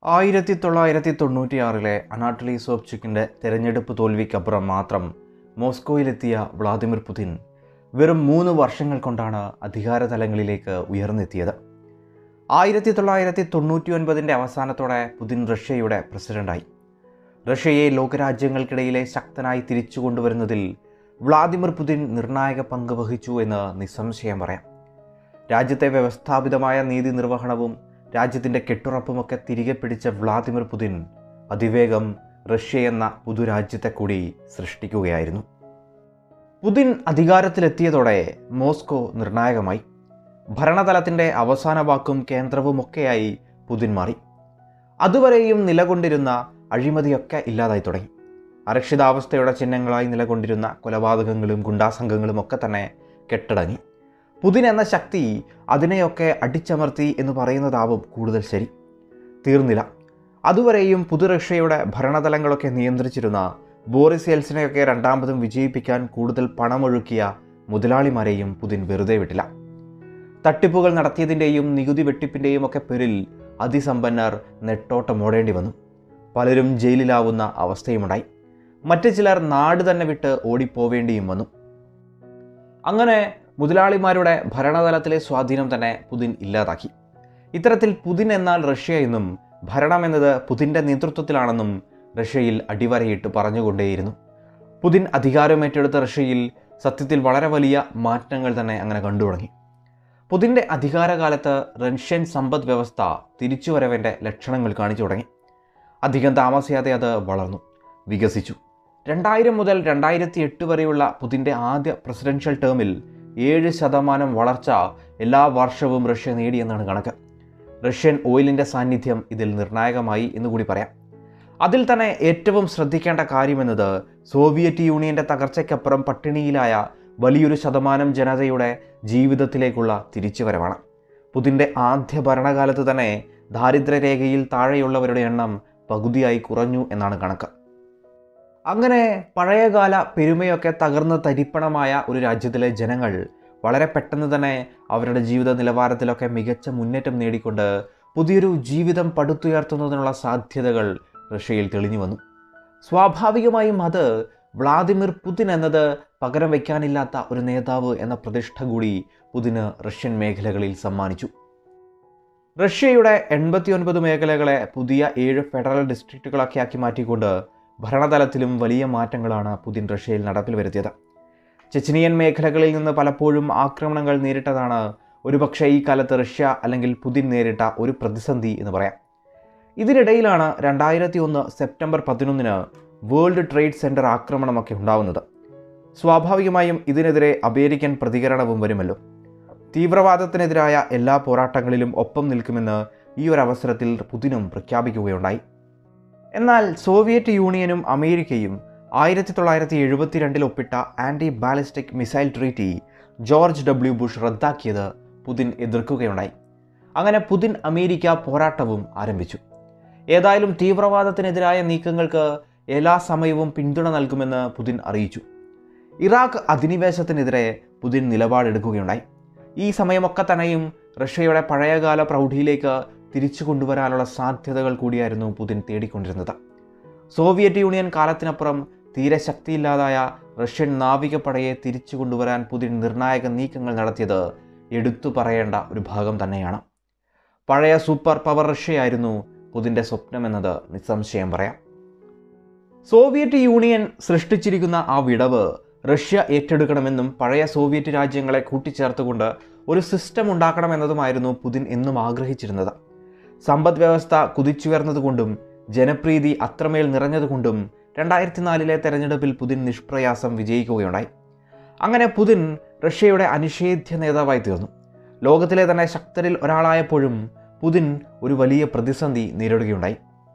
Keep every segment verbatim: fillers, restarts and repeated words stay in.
ആയിരത്തി തൊള്ളായിരത്തി തൊണ്ണൂറ്റിയാറിലെ അനാട്ടലി സോവ്ചുക്കിൻ്റെ തെരഞ്ഞെടുപ്പ് തോൽവിക്കപ്പുറം മാത്രം മോസ്കോയിലെത്തിയ വ്ളാദിമിർ പുതിൻ വെറും മൂന്ന് വർഷങ്ങൾ കൊണ്ടാണ് അധികാരതലങ്ങളിലേക്ക് ഉയർന്നെത്തിയത്. ആയിരത്തി തൊള്ളായിരത്തി തൊണ്ണൂറ്റി ഒൻപതിൻ്റെ അവസാനത്തോടെ പുതിൻ റഷ്യയുടെ പ്രസിഡന്റായി. റഷ്യയെ ലോകരാജ്യങ്ങൾക്കിടയിലെ ശക്തനായി തിരിച്ചു കൊണ്ടുവരുന്നതിൽ വ്ളാദിമിർ പുതിൻ നിർണായക പങ്ക് വഹിച്ചു എന്ന് നിസ്സംശയം പറയാം. രാജ്യത്തെ വ്യവസ്ഥാപിതമായ നീതി നിർവഹണവും രാജ്യത്തിൻ്റെ കെട്ടുറപ്പുമൊക്കെ തിരികെ പിടിച്ച വ്ളാദിമിർ പുതിൻ അതിവേഗം റഷ്യ എന്ന പുതുരാജ്യത്തെ കൂടി സൃഷ്ടിക്കുകയായിരുന്നു. പുതിൻ അധികാരത്തിലെത്തിയതോടെ മോസ്കോ നിർണായകമായി. ഭരണതലത്തിൻ്റെ അവസാന വാക്കും കേന്ദ്രവുമൊക്കെയായി പുതിൻ മാറി. അതുവരെയും നിലകൊണ്ടിരുന്ന അഴിമതിയൊക്കെ ഇല്ലാതായി തുടങ്ങി. അരക്ഷിതാവസ്ഥയുടെ ചിഹ്നങ്ങളായി നിലകൊണ്ടിരുന്ന കൊലപാതകങ്ങളും ഗുണ്ടാസംഘങ്ങളും ഒക്കെ തന്നെ കെട്ടടങ്ങി. പുതിൻ എന്ന ശക്തി അതിനെയൊക്കെ അടിച്ചമർത്തി എന്ന് പറയുന്നതാവും കൂടുതൽ ശരി. തീർന്നില്ല. അതുവരെയും പുതു റഷ്യയുടെ ഭരണതലങ്ങളൊക്കെ നിയന്ത്രിച്ചിരുന്ന ബോറിസ് യെൽസിനെയൊക്കെ രണ്ടാമതും വിജയിപ്പിക്കാൻ കൂടുതൽ പണമൊഴുക്കിയ മുതലാളിമാരെയും പുതിൻ വെറുതെ വിട്ടില്ല. തട്ടിപ്പുകൾ നടത്തിയതിൻ്റെയും നികുതി വെട്ടിപ്പിൻ്റെയും ഒക്കെ പേരിൽ അതിസമ്പന്നർ നെട്ടോട്ടമോടേണ്ടി വന്നു. പലരും ജയിലിലാവുന്ന അവസ്ഥയുമുണ്ടായി. മറ്റു ചിലർ നാട് തന്നെ വിട്ട് ഓടിപ്പോവേണ്ടിയും വന്നു. അങ്ങനെ മുതലാളിമാരുടെ ഭരണതലത്തിലെ സ്വാധീനം തന്നെ പുതിൻ ഇല്ലാതാക്കി. ഇത്തരത്തിൽ പുതിൻ എന്നാൽ റഷ്യ എന്നും ഭരണം എന്നത് പുതിൻ്റെ നേതൃത്വത്തിലാണെന്നും റഷ്യയിൽ അടിവരയിട്ട് പറഞ്ഞുകൊണ്ടേയിരുന്നു. പുതിൻ അധികാരമേറ്റെടുത്ത റഷ്യയിൽ സത്യത്തിൽ വളരെ വലിയ മാറ്റങ്ങൾ തന്നെ അങ്ങനെ കണ്ടു തുടങ്ങി. പുതിൻ്റെ അധികാരകാലത്ത് റഷ്യൻ സമ്പദ് വ്യവസ്ഥ തിരിച്ചുവരവിൻ്റെ ലക്ഷണങ്ങൾ കാണിച്ചു തുടങ്ങി. അധികം താമസിയാതെ അത് വളർന്നു, വികസിച്ചു. രണ്ടായിരം മുതൽ രണ്ടായിരത്തി എട്ട് വരെയുള്ള പുതിൻ്റെ ആദ്യ പ്രസിഡൻഷ്യൽ ടേമിൽ ഏഴ് ശതമാനം വളർച്ച എല്ലാ വർഷവും റഷ്യ നേടിയെന്നാണ് കണക്ക്. റഷ്യൻ ഓയിലിൻ്റെ സാന്നിധ്യം ഇതിൽ നിർണായകമായി എന്നുകൂടി പറയാം. അതിൽ തന്നെ ഏറ്റവും ശ്രദ്ധിക്കേണ്ട കാര്യമെന്നത് സോവിയറ്റ് യൂണിയൻ്റെ തകർച്ചയ്ക്കപ്പുറം പട്ടിണിയിലായ വലിയൊരു ശതമാനം ജനതയുടെ ജീവിതത്തിലേക്കുള്ള തിരിച്ചുവരവാണ്. പുതിൻ്റെ ആദ്യ ഭരണകാലത്ത് തന്നെ ദാരിദ്ര്യരേഖയിൽ താഴെയുള്ളവരുടെ എണ്ണം പകുതിയായി കുറഞ്ഞു എന്നാണ് കണക്ക്. അങ്ങനെ പഴയകാല പെരുമയൊക്കെ തകർന്ന് തരിപ്പണമായ ഒരു രാജ്യത്തിലെ ജനങ്ങൾ വളരെ പെട്ടെന്ന് തന്നെ അവരുടെ ജീവിത നിലവാരത്തിലൊക്കെ മികച്ച മുന്നേറ്റം നേടിക്കൊണ്ട് പുതിയൊരു ജീവിതം പടുത്തുയർത്തുന്നതിനുള്ള സാധ്യതകൾ റഷ്യയിൽ തെളിഞ്ഞു വന്നു. സ്വാഭാവികമായും അത് വ്ളാദിമിർ പുതിൻ എന്നത് പകരം വയ്ക്കാനില്ലാത്ത ഒരു നേതാവ് എന്ന പ്രതിഷ്ഠ കൂടി പുതിന് റഷ്യൻ മേഖലകളിൽ സമ്മാനിച്ചു. റഷ്യയുടെ എൺപത്തി ഒൻപത് മേഖലകളെ പുതിയ ഏഴ് ഫെഡറൽ ഡിസ്ട്രിക്റ്റുകളൊക്കെ ആക്കി മാറ്റിക്കൊണ്ട് ഭരണതലത്തിലും വലിയ മാറ്റങ്ങളാണ് പുതിൻ റഷ്യയിൽ നടപ്പിൽ വരുത്തിയത്. ചെച്നിയൻ മേഖലകളിൽ നിന്ന് പലപ്പോഴും ആക്രമണങ്ങൾ നേരിട്ടതാണ് ഒരുപക്ഷെ ഈ കാലത്ത് റഷ്യ അല്ലെങ്കിൽ പുതിൻ നേരിട്ട ഒരു പ്രതിസന്ധി എന്ന് പറയാം. ഇതിനിടയിലാണ് രണ്ടായിരത്തി ഒന്ന് സെപ്റ്റംബർ പതിനൊന്നിന് വേൾഡ് ട്രേഡ് സെൻറ്റർ ആക്രമണമൊക്കെ ഉണ്ടാവുന്നത്. സ്വാഭാവികമായും ഇതിനെതിരെ അമേരിക്കൻ പ്രതികരണവും വരുമല്ലോ. തീവ്രവാദത്തിനെതിരായ എല്ലാ പോരാട്ടങ്ങളിലും ഒപ്പം നിൽക്കുമെന്ന് ഈ ഒരു അവസരത്തിൽ പുതിനും പ്രഖ്യാപിക്കുകയുണ്ടായി. എന്നാൽ സോവിയറ്റ് യൂണിയനും അമേരിക്കയും ആയിരത്തി തൊള്ളായിരത്തി എഴുപത്തി രണ്ടിൽ ഒപ്പിട്ട anti ballistic missile treaty George W Bush റദ്ദാക്കിയത് പുതിൻ എതിർക്കുകയുണ്ടായി. അങ്ങനെ പുതിൻ അമേരിക്ക പോരാട്ടവും ആരംഭിച്ചു. ഏതായാലും തീവ്രവാദത്തിനെതിരായ നീക്കങ്ങൾക്ക് എല്ലാ സമയവും പിന്തുണ നൽകുമെന്ന് പുതിൻ അറിയിച്ചു. ഇറാഖ് അധിനിവേശത്തിനെതിരെ പുതിൻ നിലപാടെടുക്കുകയുണ്ടായി. ഈ സമയമൊക്കെ തന്നെയും റഷ്യയുടെ പഴയകാല പ്രൗഢിയിലേക്ക് തിരിച്ചു കൊണ്ടുവരാനുള്ള സാധ്യതകൾ കൂടിയായിരുന്നു പുതിൻ തേടിക്കൊണ്ടിരുന്നത്. സോവിയറ്റ് യൂണിയൻ കാലത്തിനപ്പുറം തീരെ ശക്തിയില്ലാതായ റഷ്യൻ നാവികപ്പടയെ തിരിച്ചു കൊണ്ടുവരാൻ പുതിൻ നിർണായക നീക്കങ്ങൾ നടത്തിയത് എടുത്തു പറയേണ്ട ഒരു ഭാഗം തന്നെയാണ്. പഴയ സൂപ്പർ പവർ റഷ്യയായിരുന്നു പുതിൻ്റെ സ്വപ്നമെന്നത് നിസ്സംശയം പറയാം. സോവിയറ്റ് യൂണിയൻ സൃഷ്ടിച്ചിരിക്കുന്ന ആ വിടവ് റഷ്യ ഏറ്റെടുക്കണമെന്നും പഴയ സോവിയറ്റ് രാജ്യങ്ങളെ കൂട്ടിച്ചേർത്തുകൊണ്ട് ഒരു സിസ്റ്റം ഉണ്ടാക്കണമെന്നതുമായിരുന്നു പുതിൻ എന്നും ആഗ്രഹിച്ചിരുന്നത്. സമ്പദ് വ്യവസ്ഥ കുതിച്ചുയർന്നതുകൊണ്ടും ജനപ്രീതി അത്രമേൽ നിറഞ്ഞതുകൊണ്ടും രണ്ടായിരത്തി നാലിലെ തെരഞ്ഞെടുപ്പിൽ പുതിൻ നിഷ്പ്രയാസം വിജയിക്കുകയുണ്ടായി. അങ്ങനെ പുതിൻ റഷ്യയുടെ അനിഷേധ്യ നേതാവായി തീർന്നു. ലോകത്തിലെ തന്നെ ശക്തരിൽ ഒരാളായപ്പോഴും പുതിൻ ഒരു വലിയ പ്രതിസന്ധി നേരിടുകയുണ്ടായി.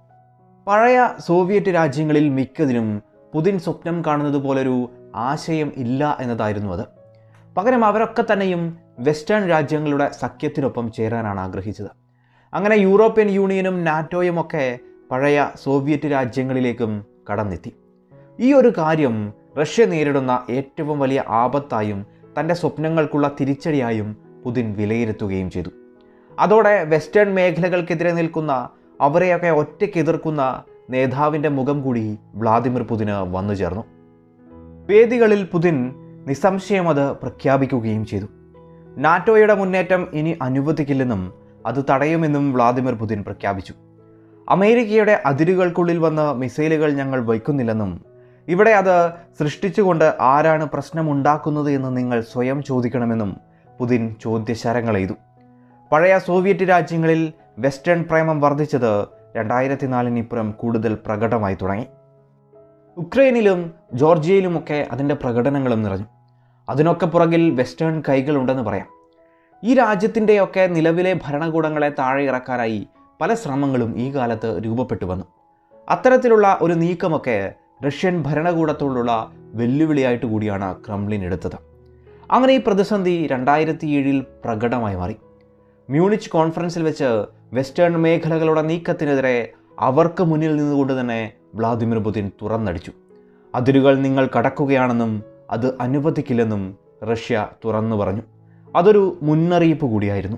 പഴയ സോവിയറ്റ് രാജ്യങ്ങളിൽ മിക്കതിനും പുതിൻ സ്വപ്നം കാണുന്നത് പോലൊരു ആശയം ഇല്ല എന്നതായിരുന്നു അത്. പകരം അവരൊക്കെ തന്നെയും വെസ്റ്റേൺ രാജ്യങ്ങളുടെ സഖ്യത്തിനൊപ്പം ചേരാനാണ് ആഗ്രഹിച്ചത്. അങ്ങനെ യൂറോപ്യൻ യൂണിയനും നാറ്റോയും ഒക്കെ പഴയ സോവിയറ്റ് രാജ്യങ്ങളിലേക്കും കടന്നെത്തി. ഈ ഒരു കാര്യം റഷ്യ നേരിടുന്ന ഏറ്റവും വലിയ ആപത്തായും തൻ്റെ സ്വപ്നങ്ങൾക്കുള്ള തിരിച്ചടിയായും പുതിൻ വിലയിരുത്തുകയും ചെയ്തു. അതോടെ വെസ്റ്റേൺ മേഖലകൾക്കെതിരെ നിൽക്കുന്ന അവരെയൊക്കെ ഒറ്റയ്ക്ക് എതിർക്കുന്ന നേതാവിൻ്റെ മുഖം കൂടി വ്ളാദിമിർ പുതിന് വന്നു ചേർന്നു. വേദികളിൽ പുതിൻ നിസ്സംശയം അത് പ്രഖ്യാപിക്കുകയും ചെയ്തു. നാറ്റോയുടെ മുന്നേറ്റം ഇനി അനുവദിക്കില്ലെന്നും അത് തടയുമെന്നും വ്ളാദിമിർ പുതിൻ പ്രഖ്യാപിച്ചു. അമേരിക്കയുടെ അതിരുകൾക്കുള്ളിൽ വന്ന് മിസൈലുകൾ ഞങ്ങൾ വയ്ക്കുന്നില്ലെന്നും ഇവിടെ അത് സൃഷ്ടിച്ചുകൊണ്ട് ആരാണ് പ്രശ്നമുണ്ടാക്കുന്നത് എന്ന് നിങ്ങൾ സ്വയം ചോദിക്കണമെന്നും പുതിൻ ചോദ്യശരങ്ങളെയ്തു. പഴയ സോവിയറ്റ് രാജ്യങ്ങളിൽ വെസ്റ്റേൺ പ്രേമം വർദ്ധിച്ചത് രണ്ടായിരത്തി നാലിനിപ്പുറം കൂടുതൽ പ്രകടമായി തുടങ്ങി. ഉക്രൈനിലും ജോർജിയയിലുമൊക്കെ അതിൻ്റെ പ്രകടനങ്ങളും നിറഞ്ഞു. അതിനൊക്കെ പുറകിൽ വെസ്റ്റേൺ കൈകളുണ്ടെന്ന് പറയാം. ഈ രാജ്യത്തിൻ്റെയൊക്കെ നിലവിലെ ഭരണകൂടങ്ങളെ താഴെ ഇറക്കാനായി പല ശ്രമങ്ങളും ഈ കാലത്ത് രൂപപ്പെട്ടു വന്നു. അത്തരത്തിലുള്ള ഒരു നീക്കമൊക്കെ റഷ്യൻ ഭരണകൂടത്തോടുള്ള വെല്ലുവിളിയായിട്ട് കൂടിയാണ് ക്രെംലിൻ എടുത്തത്. അങ്ങനെ ഈ പ്രതിസന്ധി രണ്ടായിരത്തി ഏഴിൽ പ്രകടമായി മാറി. മ്യൂണിച്ച് കോൺഫറൻസിൽ വെച്ച് വെസ്റ്റേൺ മേഖലകളുടെ നീക്കത്തിനെതിരെ അവർക്ക് മുന്നിൽ നിന്നുകൊണ്ട് തന്നെ വ്ളാദിമിർ പുതിൻ തുറന്നടിച്ചു. അതിരുകൾ നിങ്ങൾ കടക്കുകയാണെന്നും അത് അനുവദിക്കില്ലെന്നും റഷ്യ തുറന്നു പറഞ്ഞു. അതൊരു മുന്നറിയിപ്പ് കൂടിയായിരുന്നു.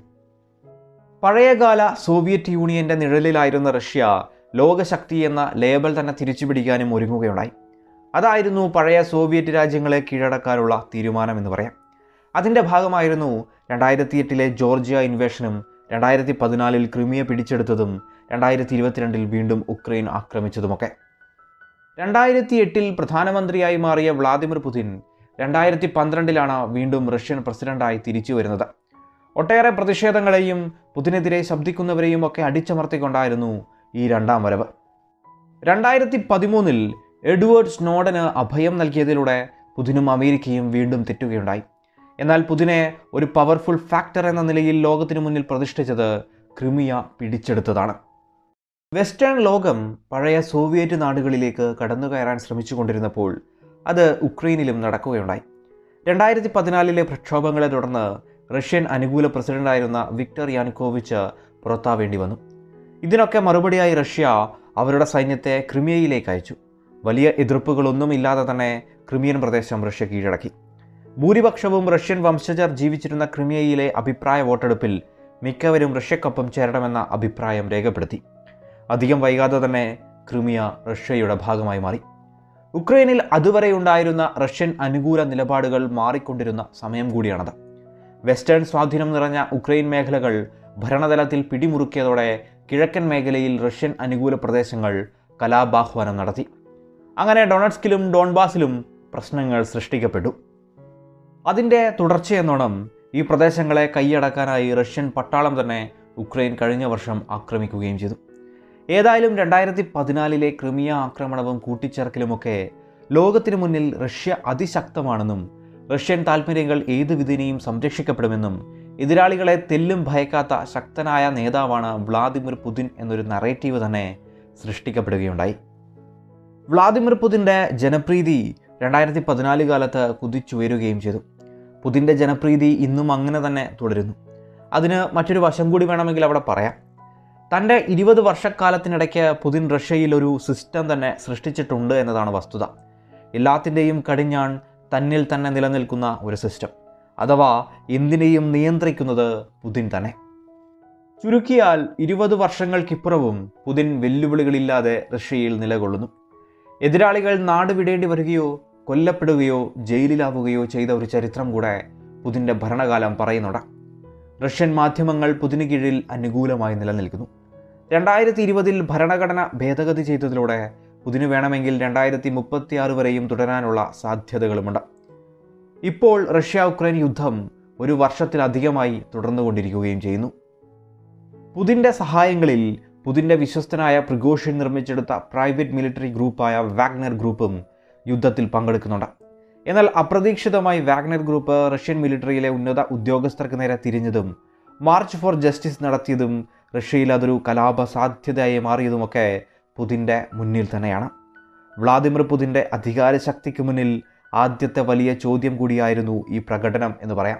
പഴയകാല സോവിയറ്റ് യൂണിയൻ്റെ നിഴലിലായിരുന്ന റഷ്യ ലോകശക്തി എന്ന ലേബൽ തന്നെ തിരിച്ചുപിടിക്കാനും ഒരുങ്ങുകയുണ്ടായി. അതായിരുന്നു പഴയ സോവിയറ്റ് രാജ്യങ്ങളെ കീഴടക്കാനുള്ള തീരുമാനമെന്ന് പറയാം. അതിൻ്റെ ഭാഗമായിരുന്നു രണ്ടായിരത്തി എട്ടിലെ ജോർജിയ ഇൻവേഷനും രണ്ടായിരത്തി പതിനാലിൽ ക്രിമിയ പിടിച്ചെടുത്തതും രണ്ടായിരത്തി ഇരുപത്തിരണ്ടിൽ വീണ്ടും ഉക്രൈൻ ആക്രമിച്ചതുമൊക്കെ. രണ്ടായിരത്തി എട്ടിൽ പ്രധാനമന്ത്രിയായി മാറിയ വ്ളാദിമിർ പുതിൻ രണ്ടായിരത്തി പന്ത്രണ്ടിലാണ് വീണ്ടും റഷ്യൻ പ്രസിഡന്റായി തിരിച്ചു വരുന്നത്. ഒട്ടേറെ പ്രതിഷേധങ്ങളെയും പുതിനെതിരെ ശബ്ദിക്കുന്നവരെയും ഒക്കെ അടിച്ചമർത്തിക്കൊണ്ടായിരുന്നു ഈ രണ്ടാം വരവ്. രണ്ടായിരത്തി പതിമൂന്നിൽ എഡ്വേർഡ് സ്നോഡന് അഭയം നൽകിയതിലൂടെ പുതിനും അമേരിക്കയും വീണ്ടും തെറ്റുകയുണ്ടായി. എന്നാൽ പുതിനെ ഒരു പവർഫുൾ ഫാക്ടർ എന്ന നിലയിൽ ലോകത്തിനു മുന്നിൽ പ്രതിഷ്ഠിച്ചത് ക്രിമിയ പിടിച്ചെടുത്തതാണ്. വെസ്റ്റേൺ ലോകം പഴയ സോവിയറ്റ് നാടുകളിലേക്ക് കടന്നു കയറാൻ ശ്രമിച്ചുകൊണ്ടിരുന്നപ്പോൾ അത് ഉക്രൈനിലും നടക്കുകയുണ്ടായി. രണ്ടായിരത്തി പതിനാലിലെ പ്രക്ഷോഭങ്ങളെ തുടർന്ന് റഷ്യൻ അനുകൂല പ്രസിഡന്റായിരുന്ന വിക്ടർ യാനുക്കോവിച്ച് പുറത്താവേണ്ടി വന്നു. ഇതിനൊക്കെ മറുപടിയായി റഷ്യ അവരുടെ സൈന്യത്തെ ക്രിമിയയിലേക്ക് അയച്ചു. വലിയ എതിർപ്പുകളൊന്നും ഇല്ലാതെ തന്നെ ക്രിമിയൻ പ്രദേശം റഷ്യ കീഴടക്കി. ഭൂരിപക്ഷവും റഷ്യൻ വംശജർ ജീവിച്ചിരുന്ന ക്രിമിയയിലെ അഭിപ്രായ വോട്ടെടുപ്പിൽ മിക്കവരും റഷ്യക്കൊപ്പം ചേരണമെന്ന അഭിപ്രായം രേഖപ്പെടുത്തി. അധികം വൈകാതെ തന്നെ ക്രിമിയ റഷ്യയുടെ ഭാഗമായി മാറി. ഉക്രൈനിൽ അതുവരെ ഉണ്ടായിരുന്ന റഷ്യൻ അനുകൂല നിലപാടുകൾ മാറിക്കൊണ്ടിരുന്ന സമയം കൂടിയാണത്. വെസ്റ്റേൺ സ്വാധീനം നിറഞ്ഞ ഉക്രൈൻ മേഖലകൾ ഭരണതലത്തിൽ പിടിമുറുക്കിയതോടെ കിഴക്കൻ മേഖലയിൽ റഷ്യൻ അനുകൂല പ്രദേശങ്ങൾ കലാപാഹ്വാനം നടത്തി. അങ്ങനെ ഡൊണറ്റ്സ്കിലും ഡോൺബാസിലും പ്രശ്നങ്ങൾ സൃഷ്ടിക്കപ്പെട്ടു. അതിൻ്റെ തുടർച്ചയെന്നോണം ഈ പ്രദേശങ്ങളെ കൈയടക്കാനായി റഷ്യൻ പട്ടാളം തന്നെ ഉക്രൈൻ കഴിഞ്ഞ വർഷം ആക്രമിക്കുകയും ചെയ്തു. ഏതായാലും രണ്ടായിരത്തി പതിനാലിലെ ക്രിമിയ ആക്രമണവും കൂട്ടിച്ചേർക്കലുമൊക്കെ ലോകത്തിനു മുന്നിൽ റഷ്യ അതിശക്തമാണെന്നും റഷ്യൻ താൽപ്പര്യങ്ങൾ ഏതു വിധേനയും സംരക്ഷിക്കപ്പെടുമെന്നും എതിരാളികളെ തെല്ലും ഭയക്കാത്ത ശക്തനായ നേതാവാണ് വ്ളാദിമിർ പുതിൻ എന്നൊരു നറേറ്റീവ് തന്നെ സൃഷ്ടിക്കപ്പെടുകയുണ്ടായി. വ്ളാദിമിർ പുതിൻ്റെ ജനപ്രീതി രണ്ടായിരത്തി പതിനാല് കാലത്ത് കുതിച്ചുയരുകയും ചെയ്തു. പുതിൻ്റെ ജനപ്രീതി ഇന്നും അങ്ങനെ തന്നെ തുടരുന്നു. അതിന് മറ്റൊരു വശം കൂടി വേണമെങ്കിൽ അവിടെ പറയാം. തൻ്റെ ഇരുപത് വർഷക്കാലത്തിനിടയ്ക്ക് പുതിൻ റഷ്യയിൽ ഒരു സിസ്റ്റം തന്നെ സൃഷ്ടിച്ചിട്ടുണ്ട് എന്നതാണ് വസ്തുത. എല്ലാത്തിൻ്റെയും കടിഞ്ഞാൺ തന്നിൽ തന്നെ നിലനിൽക്കുന്ന ഒരു സിസ്റ്റം, അഥവാ എന്തിനേയും നിയന്ത്രിക്കുന്നത് പുതിൻ തന്നെ. ചുരുക്കിയാൽ ഇരുപത് വർഷങ്ങൾക്കിപ്പുറവും പുതിൻ വെല്ലുവിളികളില്ലാതെ റഷ്യയിൽ നിലകൊള്ളുന്നു. എതിരാളികൾ നാട് വിടേണ്ടി വരികയോ കൊല്ലപ്പെടുകയോ ജയിലിലാവുകയോ ചെയ്ത ഒരു ചരിത്രം കൂടെ പുതിൻ്റെ ഭരണകാലം പറയുന്നുണ്ട്. റഷ്യൻ മാധ്യമങ്ങൾ പുതിന് കീഴിൽ അനുകൂലമായി നിലനിൽക്കുന്നു. രണ്ടായിരത്തി ഇരുപതിൽ ഭരണഘടന ഭേദഗതി ചെയ്തതിലൂടെ പുതിന് വേണമെങ്കിൽ രണ്ടായിരത്തി മുപ്പത്തി ആറ് വരെയും തുടരാനുള്ള സാധ്യതകളുമുണ്ട്. ഇപ്പോൾ റഷ്യ ഉക്രൈൻ യുദ്ധം ഒരു വർഷത്തിലധികമായി തുടർന്നുകൊണ്ടിരിക്കുകയും ചെയ്യുന്നു. പുതിൻ്റെ സഹായങ്ങളിൽ പുതിൻ്റെ വിശ്വസ്തനായ പ്രിഗോഷിൻ നിർമ്മിച്ചെടുത്ത പ്രൈവറ്റ് മിലിറ്ററി ഗ്രൂപ്പായ വാഗ്നർ ഗ്രൂപ്പും യുദ്ധത്തിൽ പങ്കെടുക്കുന്നുണ്ട്. എന്നാൽ അപ്രതീക്ഷിതമായി വാഗ്നർ ഗ്രൂപ്പ് റഷ്യൻ മിലിറ്ററിയിലെ ഉന്നത ഉദ്യോഗസ്ഥർക്ക് നേരെ തിരിഞ്ഞതും മാർച്ച് ഫോർ ജസ്റ്റിസ് നടത്തിയതും റഷ്യയിൽ അതൊരു കലാപ സാധ്യതയായി മാറിയതുമൊക്കെ പുതിൻ്റെ മുന്നിൽ തന്നെയാണ്. വ്ളാദിമിർ പുതിൻ്റെ അധികാരശക്തിക്ക് മുന്നിൽ ആദ്യത്തെ വലിയ ചോദ്യം കൂടിയായിരുന്നു ഈ പ്രകടനം എന്ന് പറയാം.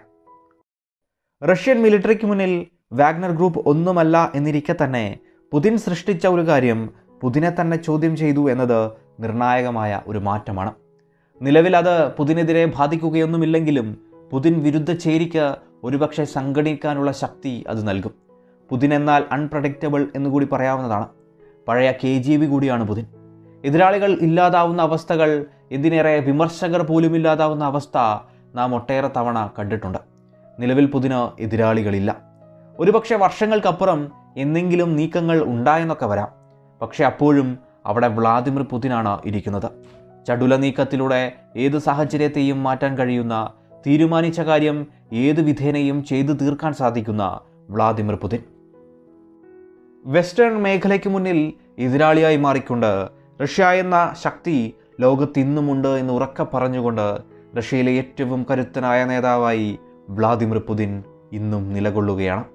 റഷ്യൻ മിലിറ്ററിക്ക് മുന്നിൽ വാഗ്നർ ഗ്രൂപ്പ് ഒന്നുമല്ല എന്നിരിക്കെ തന്നെ പുതിൻ സൃഷ്ടിച്ച ഒരു കാര്യം പുതിനെ തന്നെ ചോദ്യം ചെയ്തു എന്നത് നിർണായകമായ ഒരു മാറ്റമാണ്. നിലവിൽ അത് പുതിനെതിരെ ബാധിക്കുകയൊന്നുമില്ലെങ്കിലും പുതിൻ വിരുദ്ധ ചേരിക്ക് ഒരുപക്ഷെ സംഘടിക്കാനുള്ള ശക്തി അത് നൽകും. പുതിൻ എന്നാൽ അൺപ്രഡിക്റ്റബിൾ എന്നുകൂടി പറയാവുന്നതാണ്. പഴയ കെ ജി ബി കൂടിയാണ് പുതിൻ. എതിരാളികൾ ഇല്ലാതാവുന്ന അവസ്ഥകൾ, എന്തിനേറെ വിമർശകർ പോലും ഇല്ലാതാവുന്ന അവസ്ഥ നാം ഒട്ടേറെ തവണ കണ്ടിട്ടുണ്ട്. നിലവിൽ പുതിന് എതിരാളികളില്ല. ഒരുപക്ഷെ വർഷങ്ങൾക്കപ്പുറം എന്തെങ്കിലും നീക്കങ്ങൾ ഉണ്ടായെന്നൊക്കെ വരാം. പക്ഷെ അപ്പോഴും അവിടെ വ്ളാദിമിർ പുതിനാണ് ഇരിക്കുന്നത്. ചടുല നീക്കത്തിലൂടെ ഏത് സാഹചര്യത്തെയും മാറ്റാൻ കഴിയുന്ന, തീരുമാനിച്ച കാര്യം ഏത് വിധേനയും ചെയ്തു തീർക്കാൻ സാധിക്കുന്ന വ്ളാദിമിർ പുതിൻ. വെസ്റ്റേൺ മേഖലയ്ക്ക് മുന്നിൽ എതിരാളിയായി മാറിക്കൊണ്ട് റഷ്യ എന്ന ശക്തി ലോകത്തിന്നുമുണ്ട് എന്ന് ഉറക്കെ പറഞ്ഞുകൊണ്ട് റഷ്യയിലെ ഏറ്റവും കരുത്തനായ നേതാവായി വ്ളാദിമിർ പുതിൻ ഇന്നും നിലകൊള്ളുകയാണ്.